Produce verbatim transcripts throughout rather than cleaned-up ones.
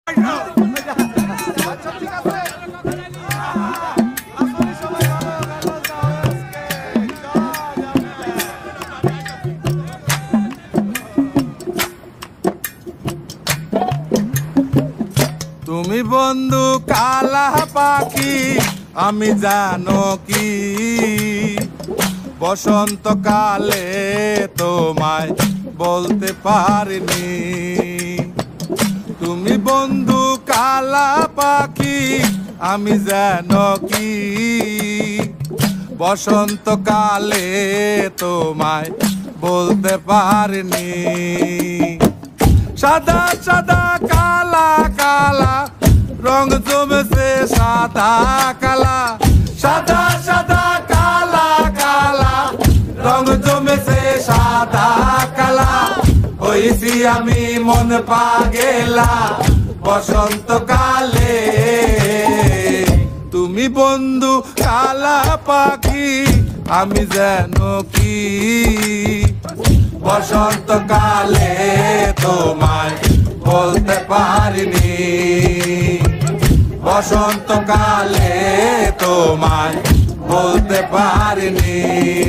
তুমি বন্ধু কালা পাখি আমি জানো কি বসন্তকালে তোমায় বলতে পারিনি। তুমি বন্ধু কালা পাখি আমি জানো কি বসন্তকালে তোমায় বলতে পারিনি। সাদা সাদা কালা কালা রং জমেছে সাদা কালা, সাদা সাদা কালা কালা রং জমেছে সাদা কালা। হইছি আমি মন পাগেলা বসন্তকালে। তুমি বন্ধু কালা পাখি আমি যেন কি বসন্তকালে তোমায় বলতে পারিনি। বসন্তকালে তোমায় বলতে পারিনি।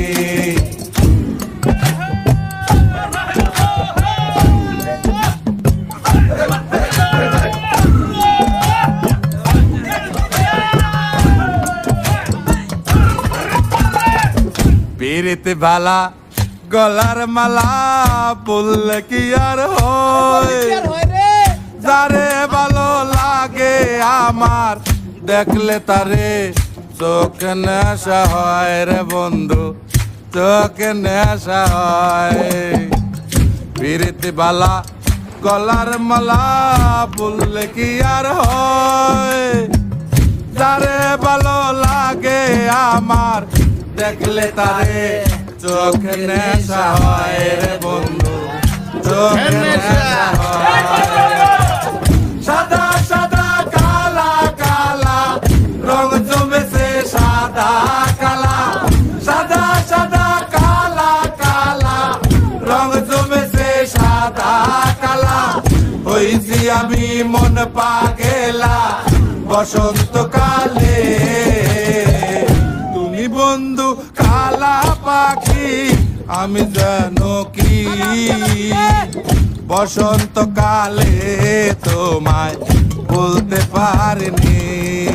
পিরিতে বালা গলার মালা বললে কি আর হয়, যারে ভালো লাগে আমার দেখলে তারে চোখে নেশা হয় রে বন্ধু, চোখে নেশা হয়। পিরিতে বালা গলার মালা বললে কি আর হয়, যারে ভালো লাগে আমার দেখলে তারে চোখে নেশা হয় রে বন্ধু, চোখে নেশা হয়। সাদা সাদা কালা কালা রং জমেছে সাদা কালা, সাদা সাদা কালা কালা রং জমেছে সাদা কালা। হইছি আমি মন পাগেলা বসন্তকালে। তুমি বন্ধু কালা পাখি আমি জানো কি বসন্তকালে তোমায় বলতে পারিনি।